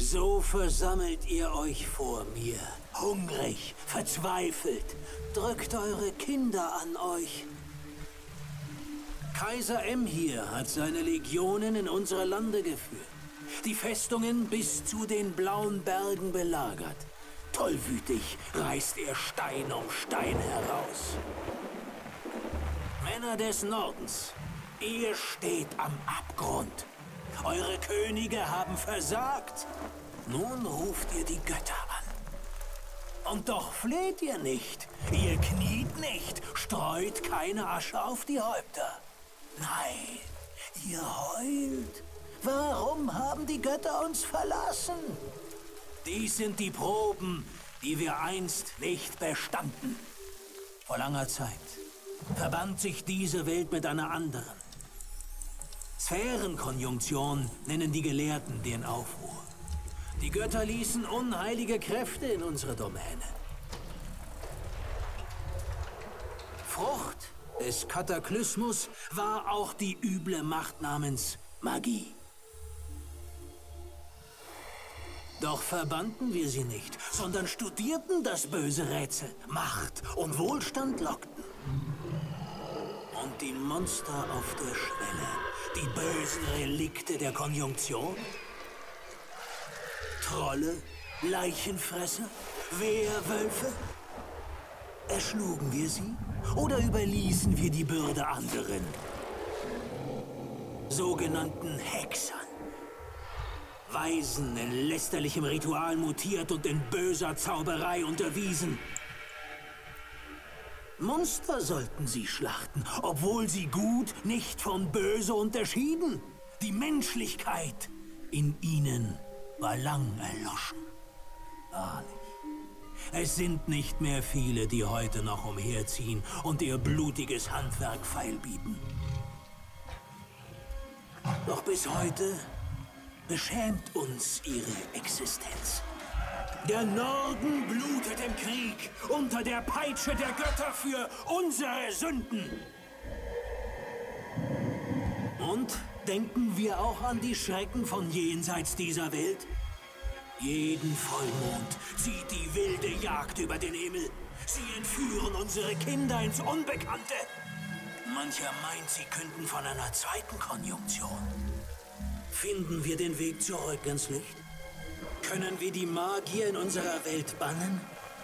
So versammelt ihr euch vor mir, hungrig, verzweifelt. Drückt eure Kinder an euch. Kaiser Emhyr hat seine Legionen in unsere Lande geführt. Die Festungen bis zu den Blauen Bergen belagert. Tollwütig reißt er Stein um Stein heraus. Männer des Nordens, ihr steht am Abgrund. Eure Könige haben versagt. Nun ruft ihr die Götter an. Und doch fleht ihr nicht. Ihr kniet nicht. Streut keine Asche auf die Häupter. Nein, ihr heult. Warum haben die Götter uns verlassen? Dies sind die Proben, die wir einst nicht bestanden. Vor langer Zeit verband sich diese Welt mit einer anderen. Sphärenkonjunktion nennen die Gelehrten den Aufruhr. Die Götter ließen unheilige Kräfte in unsere Domäne. Frucht des Kataklysmus war auch die üble Macht namens Magie. Doch verbannten wir sie nicht, sondern studierten das böse Rätsel. Macht und Wohlstand lockten. Und die Monster auf der Schwelle, die bösen Relikte der Konjunktion? Trolle, Leichenfresser, Wehrwölfe? Erschlugen wir sie oder überließen wir die Bürde anderen? Sogenannten Hexern. Weisen in lästerlichem Ritual mutiert und in böser Zauberei unterwiesen. Monster sollten sie schlachten, obwohl sie gut nicht von böse unterschieden. Die Menschlichkeit in ihnen war lang erloschen. Wahrlich. Es sind nicht mehr viele, die heute noch umherziehen und ihr blutiges Handwerk feilbieten. Doch bis heute beschämt uns ihre Existenz. Der Norden blutet im Krieg unter der Peitsche der Götter für unsere Sünden. Und denken wir auch an die Schrecken von jenseits dieser Welt? Jeden Vollmond zieht die wilde Jagd über den Himmel. Sie entführen unsere Kinder ins Unbekannte. Mancher meint, sie künden von einer zweiten Konjunktion. Finden wir den Weg zurück ins Licht? Können wir die Magier in unserer Welt bannen?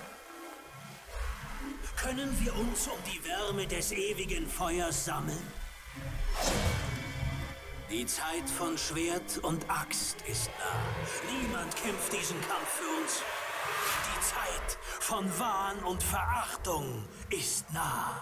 Können wir uns um die Wärme des ewigen Feuers sammeln? Die Zeit von Schwert und Axt ist nah. Niemand kämpft diesen Kampf für uns. Die Zeit von Wahn und Verachtung ist nah.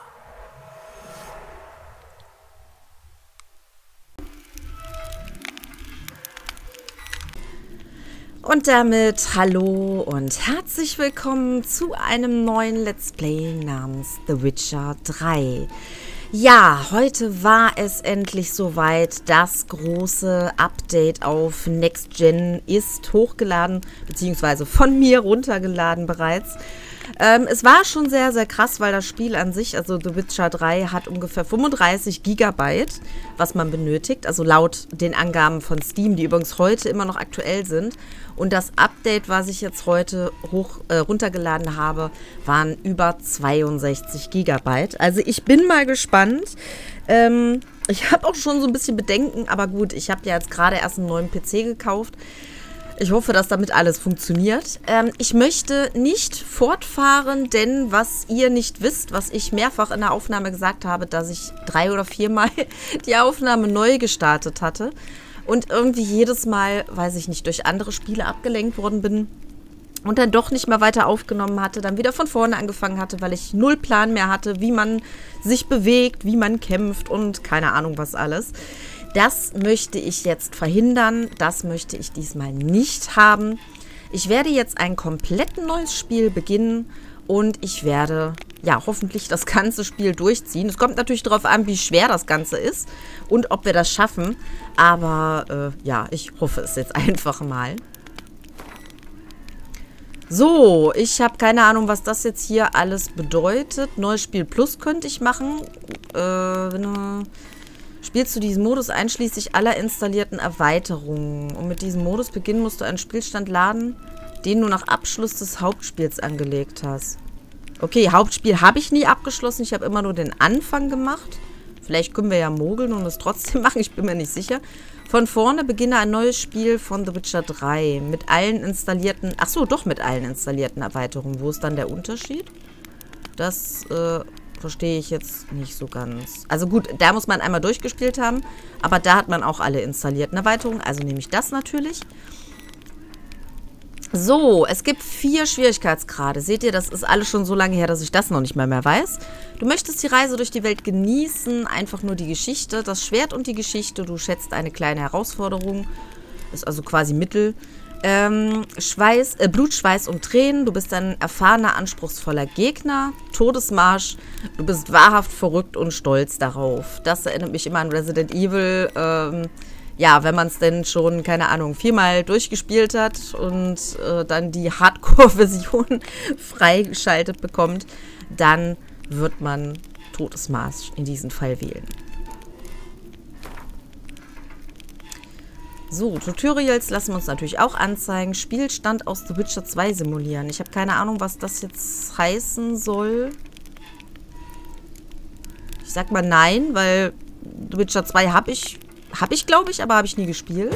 Und damit hallo und herzlich willkommen zu einem neuen Let's Play namens The Witcher 3. Ja, heute war es endlich soweit. Das große Update auf Next Gen ist hochgeladen, beziehungsweise von mir runtergeladen bereits. Es war schon sehr, sehr krass, weil das Spiel an sich, also The Witcher 3, hat ungefähr 35 GB, was man benötigt. Also laut den Angaben von Steam, die übrigens heute immer noch aktuell sind. Und das Update, was ich jetzt heute runtergeladen habe, waren über 62 GB. Also ich bin mal gespannt. Ich habe auch schon so ein bisschen Bedenken, aber gut, ich habe ja jetzt gerade erst einen neuen PC gekauft. Ich hoffe, dass damit alles funktioniert. Ich möchte nicht fortfahren, denn was ihr nicht wisst, was ich mehrfach in der Aufnahme gesagt habe, dass ich 3 oder 4 Mal die Aufnahme neu gestartet hatte und irgendwie jedes Mal, weiß ich nicht, durch andere Spiele abgelenkt worden bin und dann doch nicht mehr weiter aufgenommen hatte, dann wieder von vorne angefangen hatte, weil ich null Plan mehr hatte, wie man sich bewegt, wie man kämpft und keine Ahnung was alles. Das möchte ich jetzt verhindern. Das möchte ich diesmal nicht haben. Ich werde jetzt ein komplett neues Spiel beginnen und ich werde, ja, hoffentlich das ganze Spiel durchziehen. Es kommt natürlich darauf an, wie schwer das Ganze ist und ob wir das schaffen. Aber, ja, ich hoffe es jetzt einfach mal. So, ich habe keine Ahnung, was das jetzt hier alles bedeutet. Neues Spiel Plus könnte ich machen. Spielst du diesen Modus einschließlich aller installierten Erweiterungen. Um mit diesem Modus beginnen, musst du einen Spielstand laden, den du nach Abschluss des Hauptspiels angelegt hast. Okay, Hauptspiel habe ich nie abgeschlossen. Ich habe immer nur den Anfang gemacht. Vielleicht können wir ja mogeln und es trotzdem machen. Ich bin mir nicht sicher. Von vorne beginne ein neues Spiel von The Witcher 3. Mit allen installierten... Achso, doch mit allen installierten Erweiterungen. Wo ist dann der Unterschied? Das verstehe ich jetzt nicht so ganz. Also gut, da muss man einmal durchgespielt haben. Aber da hat man auch alle installierten Erweiterungen. Also nehme ich das natürlich. So, es gibt 4 Schwierigkeitsgrade. Seht ihr, das ist alles schon so lange her, dass ich das noch nicht mehr weiß. Du möchtest die Reise durch die Welt genießen, einfach nur die Geschichte, das Schwert und die Geschichte. Du schätzt eine kleine Herausforderung, ist also quasi Mittel. Blut, Schweiß und Tränen. Du bist ein erfahrener, anspruchsvoller Gegner. Todesmarsch. Du bist wahrhaft verrückt und stolz darauf. Das erinnert mich immer an Resident Evil. Ja, wenn man es denn schon, keine Ahnung, 4-mal durchgespielt hat und dann die Hardcore-Version freigeschaltet bekommt, dann wird man Todesmarsch in diesem Fall wählen. So, Tutorials lassen wir uns natürlich auch anzeigen. Spielstand aus The Witcher 2 simulieren. Ich habe keine Ahnung, was das jetzt heißen soll. Ich sag mal nein, weil The Witcher 2 habe ich, glaube ich, aber habe ich nie gespielt.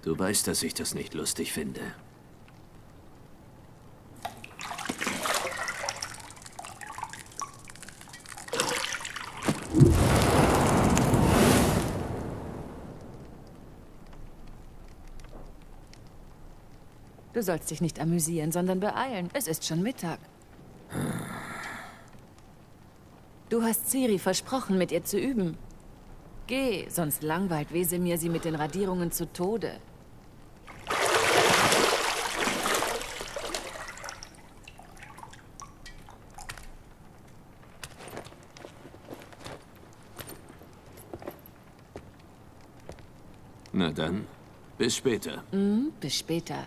Du weißt, dass ich das nicht lustig finde. Du sollst dich nicht amüsieren, sondern beeilen. Es ist schon Mittag. Du hast Ciri versprochen, mit ihr zu üben. Geh, sonst langweilt Wesemir sie mit den Radierungen zu Tode. Na dann, bis später. Bis später.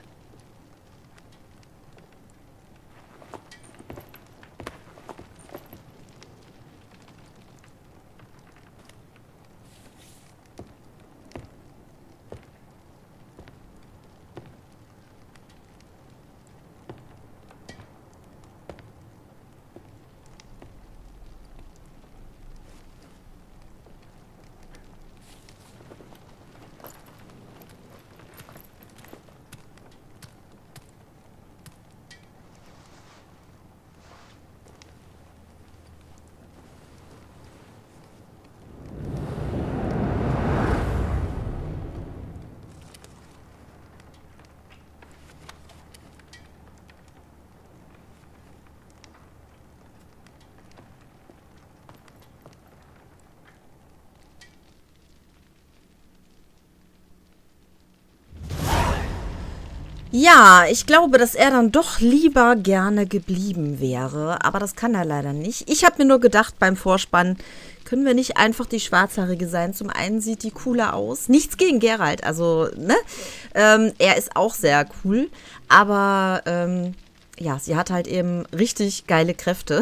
Ja, ich glaube, dass er dann doch lieber gerne geblieben wäre. Aber das kann er leider nicht. Ich habe mir nur gedacht beim Vorspann, können wir nicht einfach die Schwarzhaarige sein? Zum einen sieht die cooler aus. Nichts gegen Geralt, also, ne? Er ist auch sehr cool. Aber, ja, sie hat halt eben richtig geile Kräfte.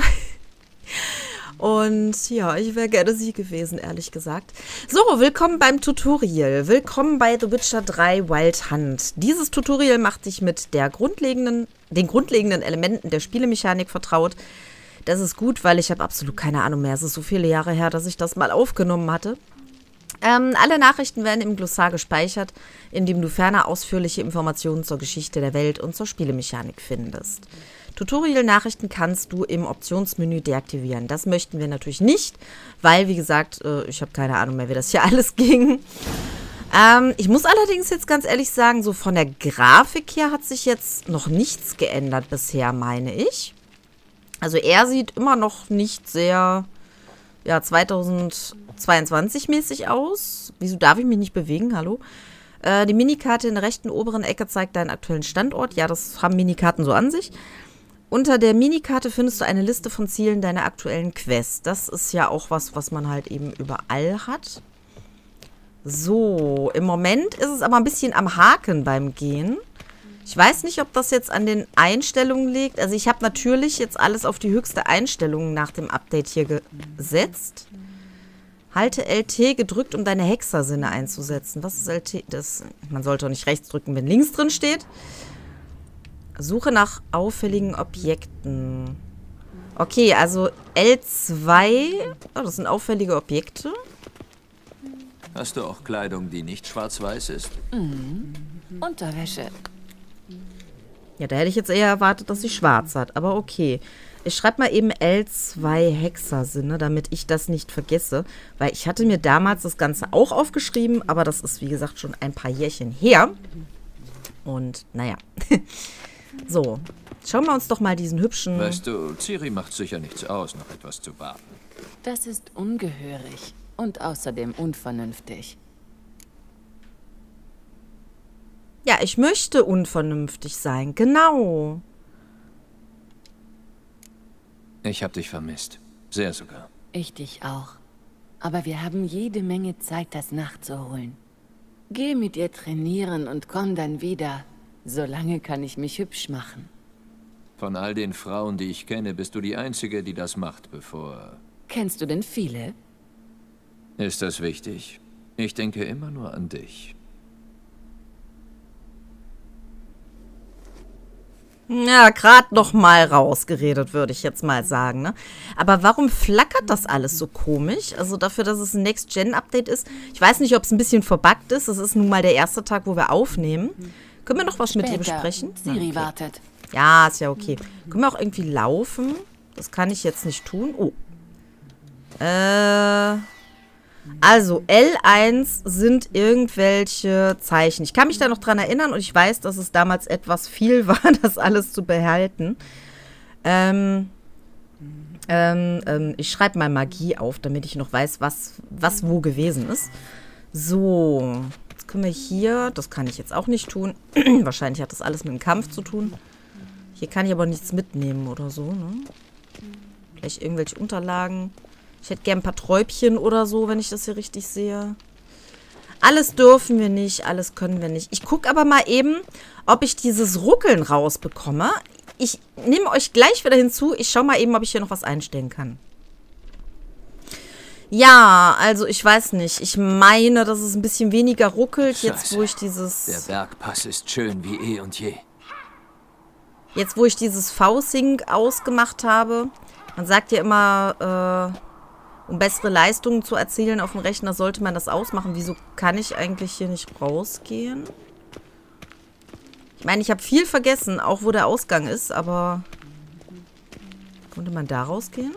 Und ja, ich wäre gerne sie gewesen, ehrlich gesagt. So, willkommen beim Tutorial. Willkommen bei The Witcher 3 Wild Hunt. Dieses Tutorial macht dich mit den grundlegenden Elementen der Spielemechanik vertraut. Das ist gut, weil ich habe absolut keine Ahnung mehr. Es ist so viele Jahre her, dass ich das mal aufgenommen hatte. Alle Nachrichten werden im Glossar gespeichert, in dem du ferner ausführliche Informationen zur Geschichte der Welt und zur Spielemechanik findest. Tutorial-Nachrichten kannst du im Optionsmenü deaktivieren. Das möchten wir natürlich nicht, weil, wie gesagt, ich habe keine Ahnung mehr, wie das hier alles ging. Ich muss allerdings jetzt ganz ehrlich sagen, so von der Grafik her hat sich jetzt noch nichts geändert bisher, meine ich. Also er sieht immer noch nicht sehr, ja, 2022-mäßig aus. Wieso darf ich mich nicht bewegen? Hallo? Die Minikarte in der rechten oberen Ecke zeigt deinen aktuellen Standort. Ja, das haben Minikarten so an sich. Unter der Minikarte findest du eine Liste von Zielen deiner aktuellen Quest. Das ist ja auch was man halt eben überall hat. So, im Moment ist es aber ein bisschen am Haken beim Gehen. Ich weiß nicht, ob das jetzt an den Einstellungen liegt. Also ich habe natürlich jetzt alles auf die höchste Einstellung nach dem Update hier gesetzt. Halte LT gedrückt, um deine Hexersinne einzusetzen. Was ist LT? Man sollte auch nicht rechts drücken, wenn links drin steht. Suche nach auffälligen Objekten. Okay, also L2. Oh, das sind auffällige Objekte. Hast du auch Kleidung, die nicht schwarz-weiß ist? Unterwäsche. Ja, da hätte ich jetzt eher erwartet, dass sie schwarz hat. Aber okay. Ich schreibe mal eben L2 Hexersinne, damit ich das nicht vergesse. Weil ich hatte mir damals das Ganze auch aufgeschrieben, aber das ist, wie gesagt, schon ein paar Jährchen her. Und, naja. So, schauen wir uns doch mal diesen hübschen... Weißt du, Ciri macht sicher nichts aus, noch etwas zu warten. Das ist ungehörig und außerdem unvernünftig. Ja, ich möchte unvernünftig sein, genau. Ich habe dich vermisst. Sehr sogar. Ich dich auch. Aber wir haben jede Menge Zeit, das nachzuholen. Geh mit ihr trainieren und komm dann wieder. Solange kann ich mich hübsch machen. Von all den Frauen, die ich kenne, bist du die Einzige, die das macht, bevor... Kennst du denn viele? Ist das wichtig? Ich denke immer nur an dich. Ja, gerade noch mal rausgeredet, würde ich jetzt mal sagen, ne? Aber warum flackert das alles so komisch? Also dafür, dass es ein Next-Gen-Update ist. Ich weiß nicht, ob es ein bisschen verbuggt ist. Es ist nun mal der erste Tag, wo wir aufnehmen. Können wir noch was mit dir besprechen? Siri wartet. Ja, ist ja okay. Können wir auch irgendwie laufen? Das kann ich jetzt nicht tun. Oh. Also, L1 sind irgendwelche Zeichen. Ich kann mich da noch dran erinnern und ich weiß, dass es damals etwas viel war, das alles zu behalten. Ich schreibe mal Magie auf, damit ich noch weiß, was wo gewesen ist. So, jetzt können wir hier, das kann ich jetzt auch nicht tun. Wahrscheinlich hat das alles mit dem Kampf zu tun. Hier kann ich aber nichts mitnehmen oder so, ne? Vielleicht irgendwelche Unterlagen. Ich hätte gern ein paar Träubchen oder so, wenn ich das hier richtig sehe. Alles dürfen wir nicht, alles können wir nicht. Ich gucke aber mal eben, ob ich dieses Ruckeln rausbekomme. Ich nehme euch gleich wieder hinzu. Ich schaue mal eben, ob ich hier noch was einstellen kann. Ja, also ich weiß nicht. Ich meine, dass es ein bisschen weniger ruckelt, jetzt wo ich dieses... Der Bergpass ist schön wie eh und je. Jetzt wo ich dieses V-Sync ausgemacht habe. Man sagt ja immer... um bessere Leistungen zu erzielen auf dem Rechner, sollte man das ausmachen. Wieso kann ich eigentlich hier nicht rausgehen? Ich meine, ich habe viel vergessen, auch wo der Ausgang ist, aber... Konnte man da rausgehen?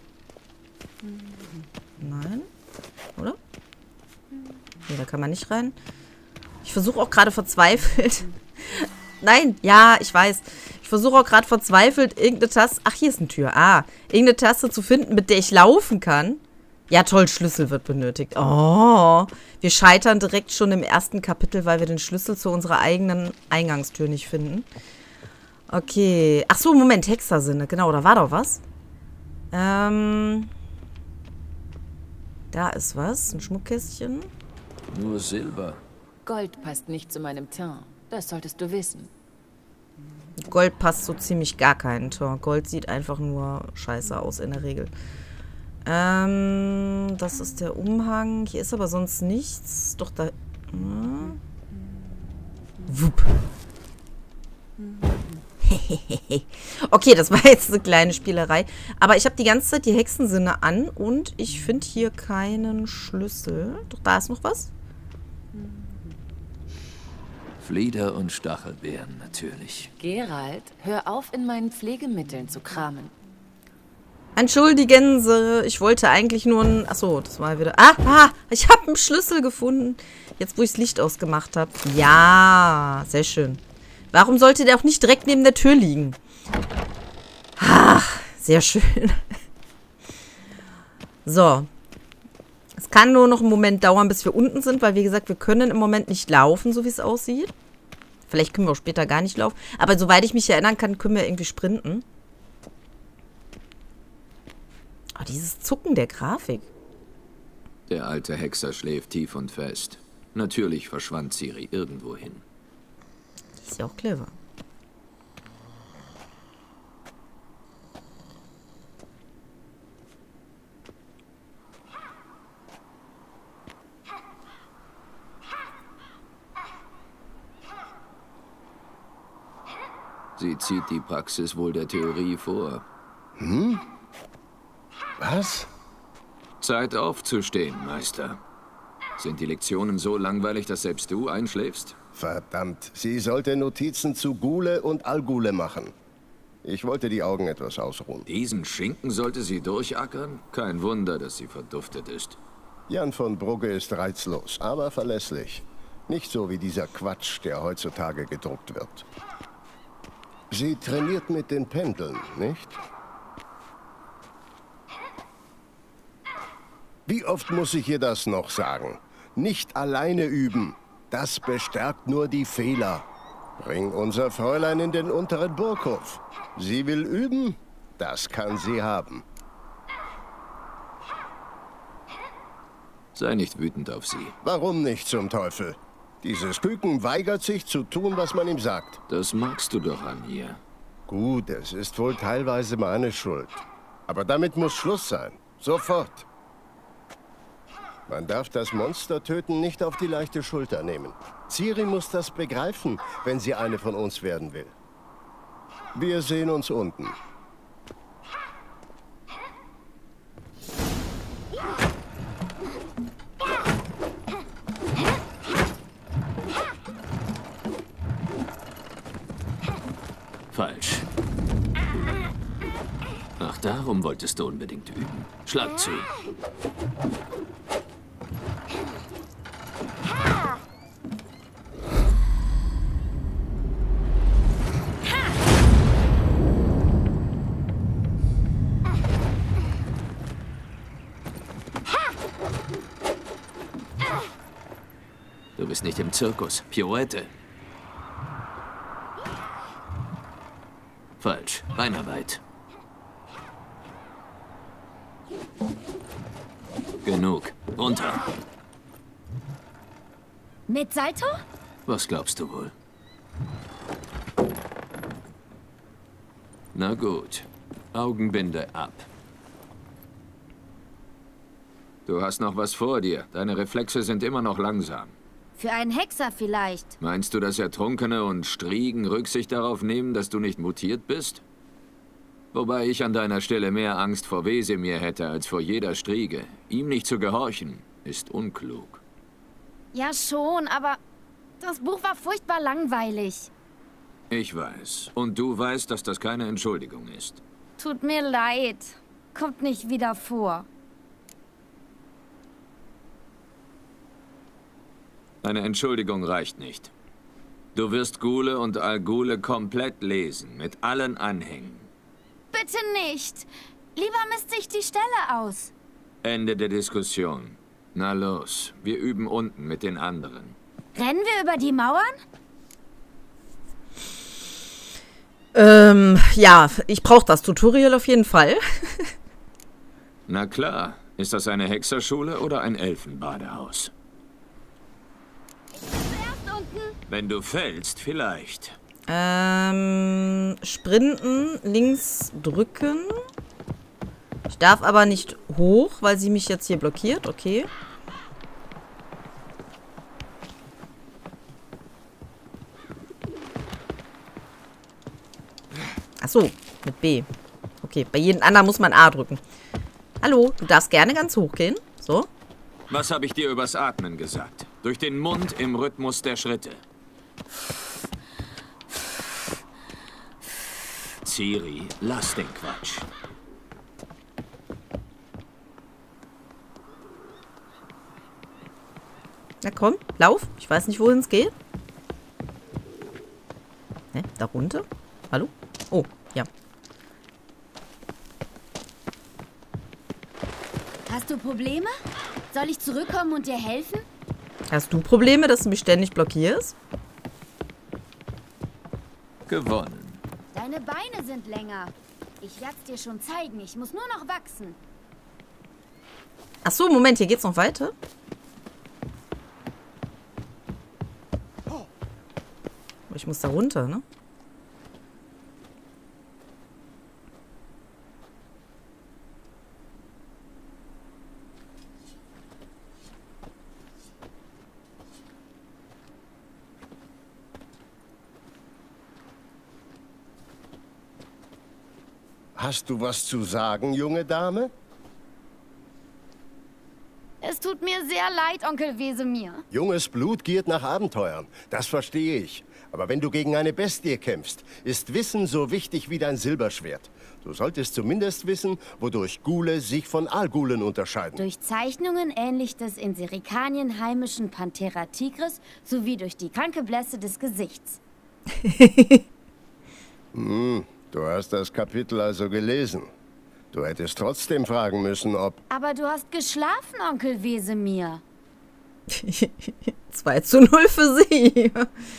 Nein? Oder? Nee, da kann man nicht rein. Ich versuche auch gerade verzweifelt... Nein, ja, ich weiß. Ich versuche auch gerade verzweifelt, irgendeine Taste... Ach, hier ist eine Tür. Ah, irgendeine Taste zu finden, mit der ich laufen kann. Ja, toll, Schlüssel wird benötigt. Oh, wir scheitern direkt schon im ersten Kapitel, weil wir den Schlüssel zu unserer eigenen Eingangstür nicht finden. Okay. Ach so, Moment, Hexersinne. Genau, da war doch was. Da ist was. Ein Schmuckkästchen. Nur Silber. Gold passt nicht zu meinem Teint. Das solltest du wissen. Gold passt so ziemlich gar keinen Tor. Gold sieht einfach nur scheiße aus in der Regel. Das ist der Umhang. Hier ist aber sonst nichts. Doch da... Wupp. Okay, das war jetzt eine kleine Spielerei. Aber ich habe die ganze Zeit die Hexensinne an und ich finde hier keinen Schlüssel. Doch da ist noch was. Flieder und Stachelbeeren, natürlich. Geralt, hör auf, in meinen Pflegemitteln zu kramen. Entschuldigen Sie, ich wollte eigentlich nur ein... Achso, das war wieder... Ah, ich habe einen Schlüssel gefunden. Jetzt, wo ich das Licht ausgemacht habe. Ja, sehr schön. Warum sollte der auch nicht direkt neben der Tür liegen? Ach, sehr schön. So. Es kann nur noch einen Moment dauern, bis wir unten sind, weil, wie gesagt, wir können im Moment nicht laufen, so wie es aussieht. Vielleicht können wir auch später gar nicht laufen. Aber soweit ich mich erinnern kann, können wir irgendwie sprinten. Oh, dieses Zucken der Grafik. Der alte Hexer schläft tief und fest. Natürlich verschwand Ciri irgendwohin. Die ist ja auch clever. Sie zieht die Praxis wohl der Theorie vor. Was? Zeit aufzustehen, Meister. Sind die Lektionen so langweilig, dass selbst du einschläfst? Verdammt, sie sollte Notizen zu Ghule und Algule machen. Ich wollte die Augen etwas ausruhen. Diesen Schinken sollte sie durchackern? Kein Wunder, dass sie verduftet ist. Jan von Brugge ist reizlos, aber verlässlich. Nicht so wie dieser Quatsch, der heutzutage gedruckt wird. Sie trainiert mit den Pendeln, nicht? Wie oft muss ich ihr das noch sagen? Nicht alleine üben. Das bestärkt nur die Fehler. Bring unser Fräulein in den unteren Burghof. Sie will üben? Das kann sie haben. Sei nicht wütend auf sie. Warum nicht zum Teufel? Dieses Küken weigert sich zu tun, was man ihm sagt. Das magst du doch an ihr. Gut, es ist wohl teilweise meine Schuld. Aber damit muss Schluss sein. Sofort. Man darf das Monster töten nicht auf die leichte Schulter nehmen. Ciri muss das begreifen, wenn sie eine von uns werden will. Wir sehen uns unten. Falsch. Ach, darum wolltest du unbedingt üben. Schlag zu. Du bist nicht im Zirkus. Pirouette. Falsch. Beinarbeit. Genug. Runter. Mit Salto? Was glaubst du wohl? Na gut. Augenbinde ab. Du hast noch was vor dir. Deine Reflexe sind immer noch langsam. Für einen Hexer vielleicht. Meinst du, dass Ertrunkene und Striegen Rücksicht darauf nehmen, dass du nicht mutiert bist? Wobei ich an deiner Stelle mehr Angst vor Wesemir hätte als vor jeder Striege. Ihm nicht zu gehorchen, ist unklug. Ja schon, aber das Buch war furchtbar langweilig. Ich weiß. Und du weißt, dass das keine Entschuldigung ist. Tut mir leid. Kommt nicht wieder vor. Eine Entschuldigung reicht nicht. Du wirst Ghule und Al-Ghule komplett lesen, mit allen Anhängen. Bitte nicht. Lieber misst sich die Stelle aus. Ende der Diskussion. Na los, wir üben unten mit den anderen. Rennen wir über die Mauern? Ja, ich brauche das Tutorial auf jeden Fall. Na klar. Ist das eine Hexerschule oder ein Elfenbadehaus? Zuerst unten. Wenn du fällst, vielleicht. Sprinten, links drücken. Ich darf aber nicht hoch, weil sie mich jetzt hier blockiert. Okay. Ach so, mit B. Okay, bei jedem anderen muss man A drücken. Hallo, du darfst gerne ganz hoch gehen. So. Was habe ich dir übers Atmen gesagt? Durch den Mund im Rhythmus der Schritte. Ciri, lass den Quatsch. Na komm, lauf. Ich weiß nicht, wohin es geht. Ne, da runter? Hallo? Oh, ja. Hast du Probleme? Soll ich zurückkommen und dir helfen? Hast du Probleme, dass du mich ständig blockierst? Gewonnen. Deine Beine sind länger. Ich werd's dir schon zeigen. Ich muss nur noch wachsen. Ach so, Moment, hier geht's noch weiter. Ich muss da runter, ne? Hast du was zu sagen, junge Dame? Es tut mir sehr leid, Onkel Wesemir. Junges Blut giert nach Abenteuern. Das verstehe ich. Aber wenn du gegen eine Bestie kämpfst, ist Wissen so wichtig wie dein Silberschwert. Du solltest zumindest wissen, wodurch Ghule sich von Al-Ghulen unterscheiden. Durch Zeichnungen ähnlich des in Serikanien heimischen Panthera tigris sowie durch die kranke Blässe des Gesichts. Du hast das Kapitel also gelesen. Du hättest trotzdem fragen müssen, ob... Aber du hast geschlafen, Onkel Wesemir. 2:0 für sie.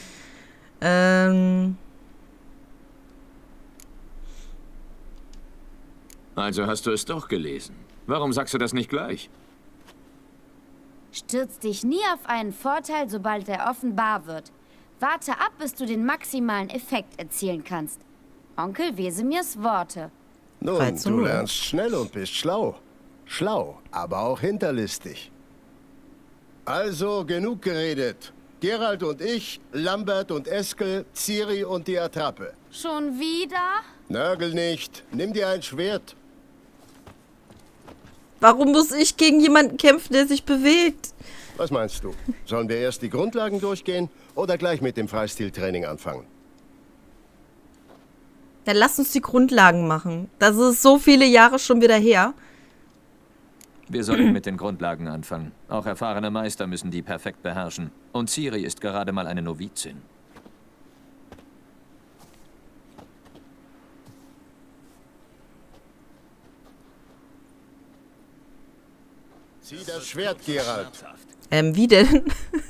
Also hast du es doch gelesen. Warum sagst du das nicht gleich? Stürz dich nie auf einen Vorteil, sobald er offenbar wird. Warte ab, bis du den maximalen Effekt erzielen kannst. Onkel Wesemirs Worte. Nun, 3:0. du lernst schnell und bist schlau. Schlau, aber auch hinterlistig. Also, genug geredet. Geralt und ich, Lambert und Eskel, Ciri und die Attrappe. Schon wieder? Nörgel nicht. Nimm dir ein Schwert. Warum muss ich gegen jemanden kämpfen, der sich bewegt? Was meinst du? Sollen wir erst die Grundlagen durchgehen oder gleich mit dem Freistiltraining anfangen? Dann lass uns die Grundlagen machen. Das ist so viele Jahre schon wieder her. Wir sollten mit den Grundlagen anfangen. Auch erfahrene Meister müssen die perfekt beherrschen. Und Ciri ist gerade mal eine Novizin. Zieh das Schwert, Geralt. Wie denn?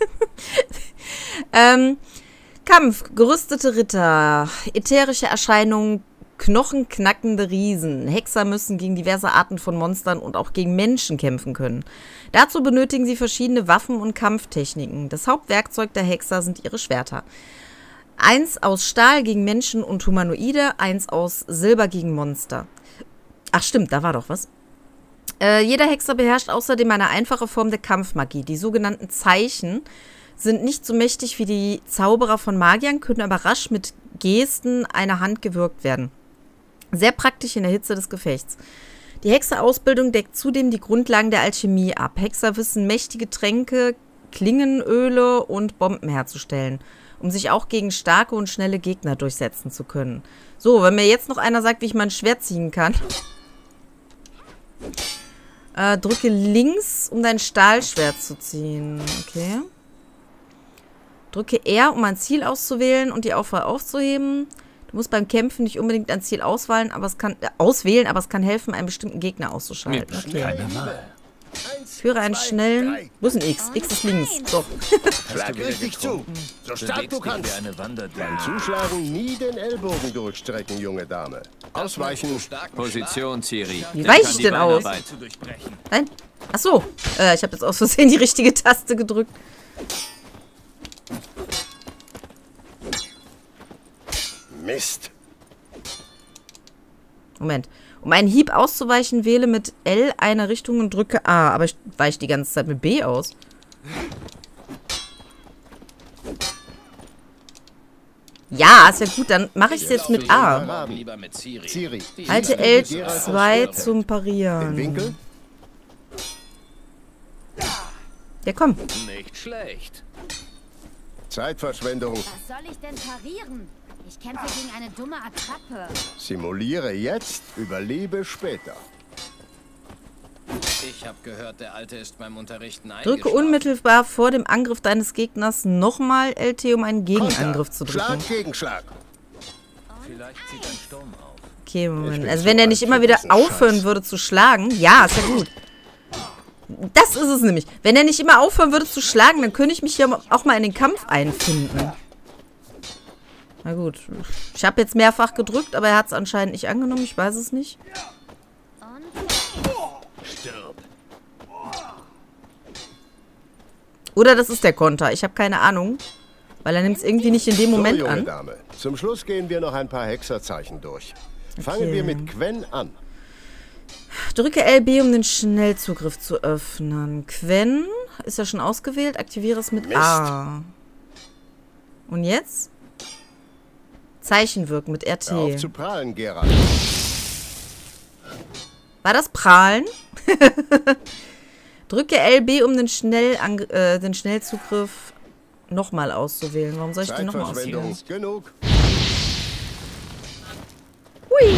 Kampf, gerüstete Ritter, ätherische Erscheinungen, knochenknackende Riesen. Hexer müssen gegen diverse Arten von Monstern und auch gegen Menschen kämpfen können. Dazu benötigen sie verschiedene Waffen und Kampftechniken. Das Hauptwerkzeug der Hexer sind ihre Schwerter. 1 aus Stahl gegen Menschen und Humanoide, 1 aus Silber gegen Monster. Ach stimmt, da war doch was. Jeder Hexer beherrscht außerdem eine einfache Form der Kampfmagie. Die sogenannten Zeichen sind nicht so mächtig wie die Zauberer von Magiern, können aber rasch mit Gesten einer Hand gewirkt werden. Sehr praktisch in der Hitze des Gefechts. Die Hexerausbildung deckt zudem die Grundlagen der Alchemie ab. Hexer wissen mächtige Tränke, Klingenöle und Bomben herzustellen, um sich auch gegen starke und schnelle Gegner durchsetzen zu können. So, wenn mir jetzt noch einer sagt, wie ich mein Schwert ziehen kann. Drücke links, um dein Stahlschwert zu ziehen. Okay. Drücke R, um ein Ziel auszuwählen und die Auswahl aufzuheben. Du musst beim Kämpfen nicht unbedingt ein Ziel auswählen, aber es kann helfen, einen bestimmten Gegner auszuschalten. Okay. Führe einen schnellen... Wo ist ein X? X ist links. So. Schlag richtig zu. So stark du kannst. Beim Zuschlagen nie den Ellbogen durchstrecken, junge Dame. Ausweichen. Position, Ciri. Wie weiche ich denn aus? Nein? Ach so. Ich habe jetzt aus Versehen die richtige Taste gedrückt. Mist. Moment. Um einen Hieb auszuweichen, wähle mit L eine Richtung und drücke A. Aber ich weiche die ganze Zeit mit B aus. Ja, ist ja gut. Dann mache ich es jetzt mit A. Ciri. Halte L2 zum Parieren. Winkel? Ja, komm. Nicht schlecht. Zeitverschwendung. Was soll ich denn parieren? Ich kämpfe gegen eine dumme Attrappe. Simuliere jetzt, überlebe später. Ich habe gehört, der Alte ist beim Unterrichten Drücke unmittelbar vor dem Angriff deines Gegners nochmal LT, um einen Gegenangriff zu drücken. Schlag, Gegenschlag. Vielleicht zieht ein Sturm auf. Okay, Moment. Also wenn er nicht immer wieder aufhören würde zu schlagen, ja, ist ja gut. Das ist es nämlich. Wenn er nicht immer aufhören würde zu schlagen, dann könnte ich mich ja auch mal in den Kampf einfinden. Na gut. Ich habe jetzt mehrfach gedrückt, aber er hat es anscheinend nicht angenommen. Ich weiß es nicht. Oder das ist der Konter. Ich habe keine Ahnung. Weil er nimmt es irgendwie nicht in dem Moment junge an. Dame. Zum Schluss gehen wir noch ein paar Hexerzeichen durch. Fangen wir mit Quen an. Drücke LB, um den Schnellzugriff zu öffnen. Quen ist ja schon ausgewählt. Aktiviere es mit Mist. A. Und jetzt? Zeichen wirken mit RT. Hör auf zu prahlen, Geralt. War das Prahlen? Drücke LB, um den Schnellzugriff nochmal auszuwählen. Warum soll ich den nochmal auswählen? Genug. Hui.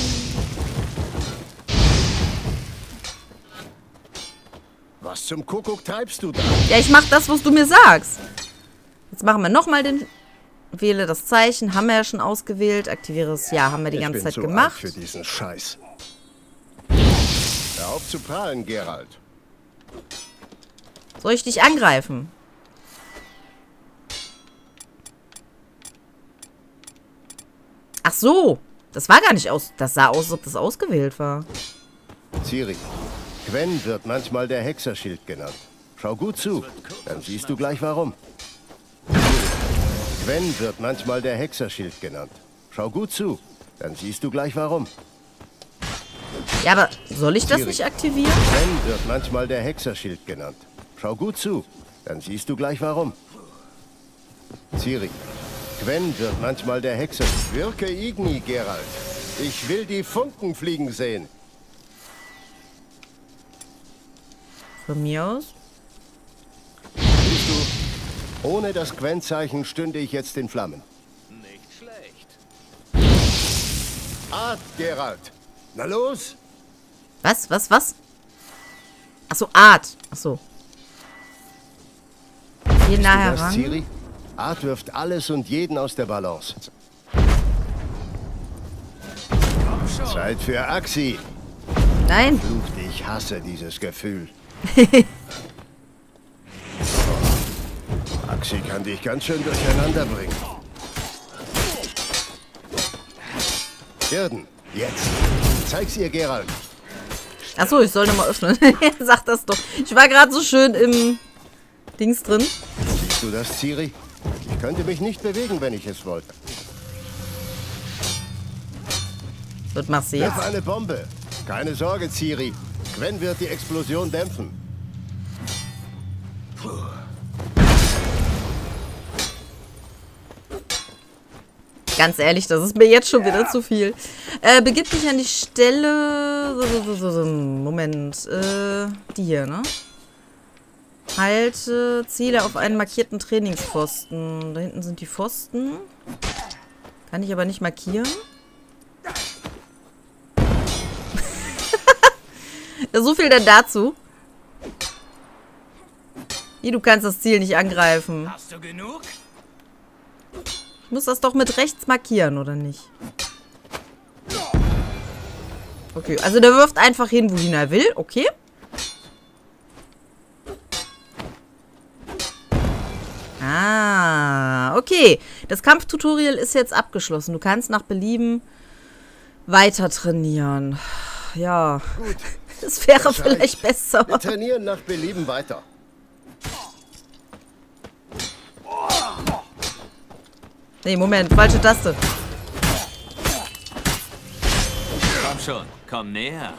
Was zum Kuckuck treibst du da? Ja, ich mach das, was du mir sagst. Jetzt machen wir nochmal den... Wähle das Zeichen. Haben wir ja schon ausgewählt. Aktiviere es. Ja, haben wir die ganze Zeit gemacht. Für diesen Scheiß. Hör auf zu prahlen, Geralt. Soll ich dich angreifen? Ach so. Das war gar nicht aus... Das sah aus, als ob das ausgewählt war. Ciri. Quen wird manchmal der Hexerschild genannt. Schau gut zu, dann siehst du gleich warum. Quen wird manchmal der Hexerschild genannt. Schau gut zu, dann siehst du gleich warum. Ja, aber soll ich das nicht aktivieren? Quen wird manchmal der Hexerschild genannt. Schau gut zu, dann siehst du gleich warum. Ciri, Gwen wird manchmal der Hexe. Wirke Igni, Geralt. Ich will die Funken fliegen sehen. Von mir aus? Siehst du, ohne das Gwen-Zeichen stünde ich jetzt in Flammen. Nicht schlecht. Art, Geralt. Na los? Was? Achso, Art. Achso. Hier nah Siehst du das, heran. Ciri? Art wirft alles und jeden aus der Balance. Zeit für Axi. Nein. Flucht, ich hasse dieses Gefühl. Axi kann dich ganz schön durcheinander bringen. Irden, jetzt. Zeig's ihr, Geralt. Achso, ich soll nochmal öffnen. Sag das doch. Ich war gerade so schön im Dings drin. Siehst du das, Ciri? Ich könnte mich nicht bewegen, wenn ich es wollte. Was machst du Wirf jetzt? eine Bombe. Keine Sorge, Ciri. Gwen wird die Explosion dämpfen. Ganz ehrlich, das ist mir jetzt schon wieder zu viel. Begib dich an die Stelle... Moment. Die hier, ne? Halte Ziele auf einen markierten Trainingspfosten. Da hinten sind die Pfosten. Kann ich aber nicht markieren. So viel denn dazu. Hier, du kannst das Ziel nicht angreifen. Hast du genug? Ich muss das doch mit rechts markieren, oder nicht? Okay, also der wirft einfach hin, wohin er will. Okay. Ah, okay. Das Kampftutorial ist jetzt abgeschlossen. Du kannst nach Belieben weiter trainieren. Ja. Gut. Das wäre Das vielleicht reicht. besser. Wir trainieren nach Belieben weiter. Nee, Moment. Falsche Taste. Komm schon, komm näher.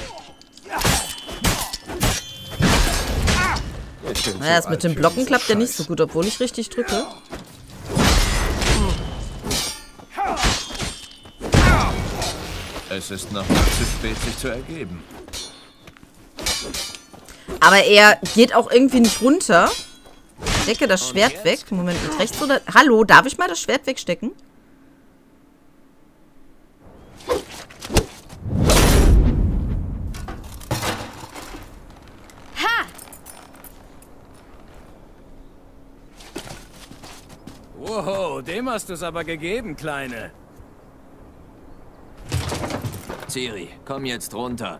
Ich bin Naja, das zu mit alt dem für Blocken diesen klappt ja nicht Scheiß. so gut, obwohl ich richtig drücke. Es ist noch nicht zu spät, sich zu ergeben. Aber er geht auch irgendwie nicht runter. Decke das Schwert weg. Moment, mit rechts oder... Hallo, darf ich mal das Schwert wegstecken? Ha! Wow, dem hast du es aber gegeben, Kleine. Ciri, komm jetzt runter.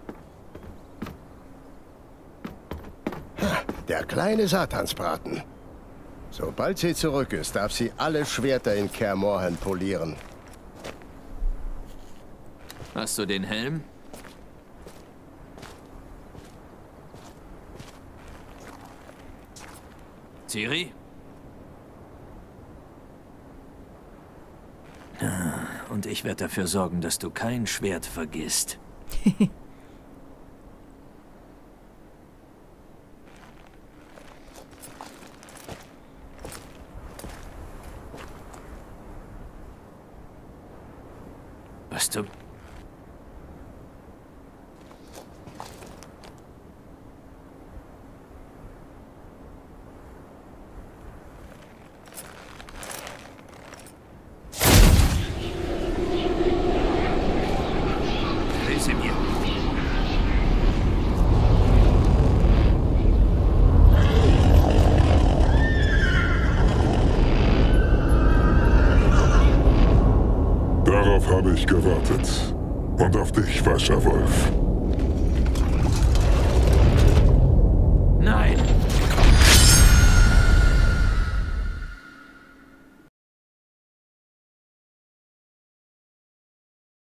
Der kleine Satansbraten. Sobald sie zurück ist, darf sie alle Schwerter in Kaer Morhen polieren. Hast du den Helm? Ciri? Und ich werde dafür sorgen, dass du kein Schwert vergisst. Was du... Wesemir. Darauf habe ich gewartet. Und auf dich, Wascherwolf.